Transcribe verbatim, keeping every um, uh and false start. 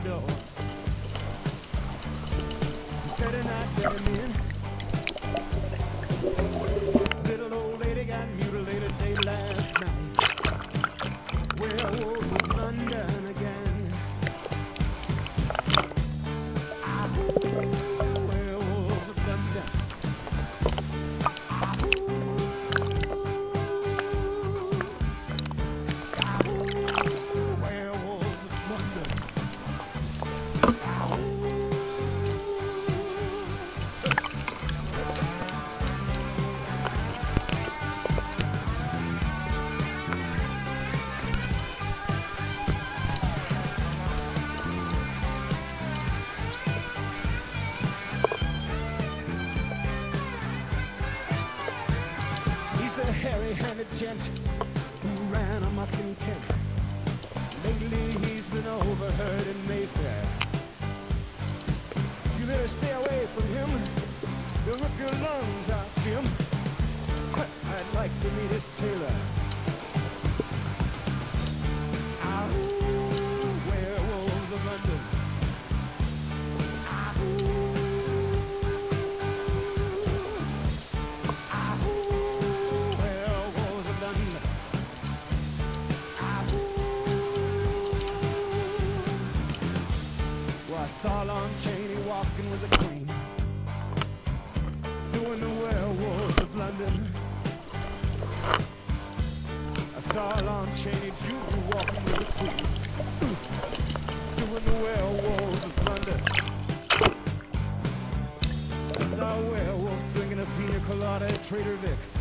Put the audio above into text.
door. Better not let him in. Little old lady got mutilated late last night. Werewolves of London again. Ah, werewolves of London. Ah, ah, werewolves of London. The hairy-handed gent who ran amok in Kent. Lately he's been overheard in Mayfair. You better stay away from him. He'll rip your lungs out, Jim. I'd like to meet his tailor. Ah, werewolves of London. I saw Lon Chaney walking with the Queen, doing the werewolves of London. I saw Lon Chaney Junior walking with the Queen, doing the werewolves of London. I saw werewolves drinking a pina colada at Trader Vic's.